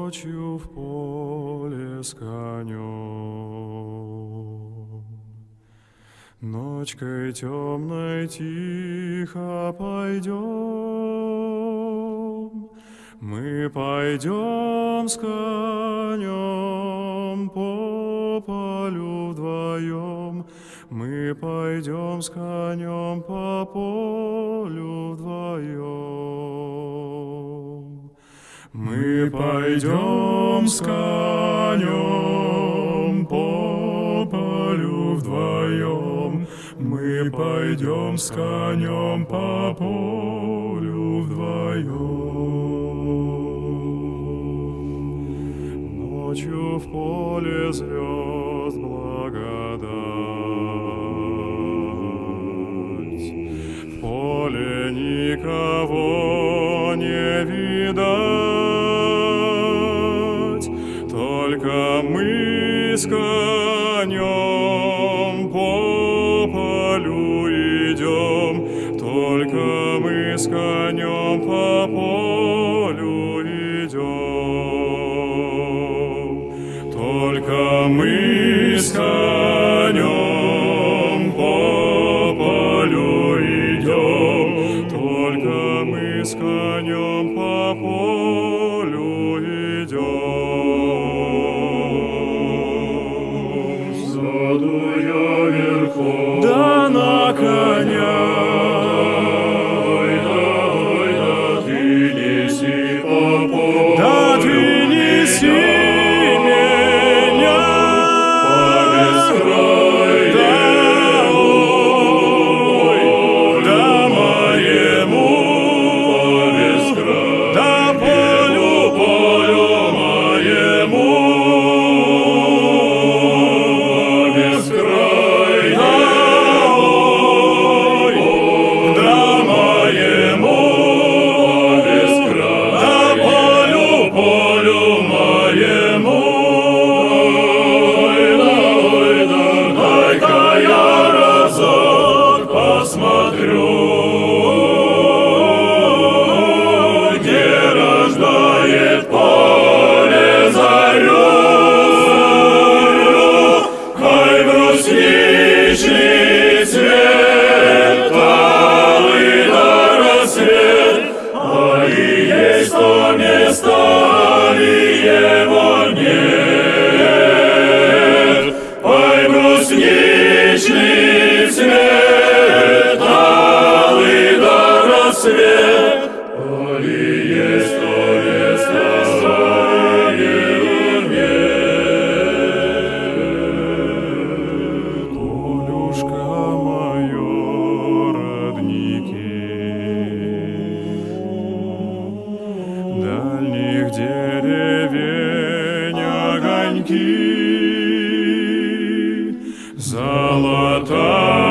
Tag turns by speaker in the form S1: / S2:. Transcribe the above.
S1: ночью в поле с конем. Ночкой темной тихо пойдем, мы пойдем с конем по полю вдвоем, мы пойдем с конем по полю вдвоем. Мы пойдем с конем по полю вдвоем, мы пойдем с конем по полю вдвоем. Ночью в поле звезд благодать, в поле никого не видать, только мы с конем по полю идем, только мы с конем по полю идем, только мы с конем по полю идем, только мы с конем по полю идем. Сяду я верхом, да на коня, ой да ты неси по полю, да ты неси меня по бескрайнему, да моему, по бескрайнему, да полю моему, по бескрайнему, да моему, по бескрайнему, да полю моему. Дай-ка я разок посмотрю, где рождает поле зарю, хай брусничный цвет, алый да рассвет, а и есть то место, и его нет. Ой, брусничный цвет, алый да рассвет, а и есть то место, и его нет. Полюшка моё, родники, дальних деревень огоньки, золотая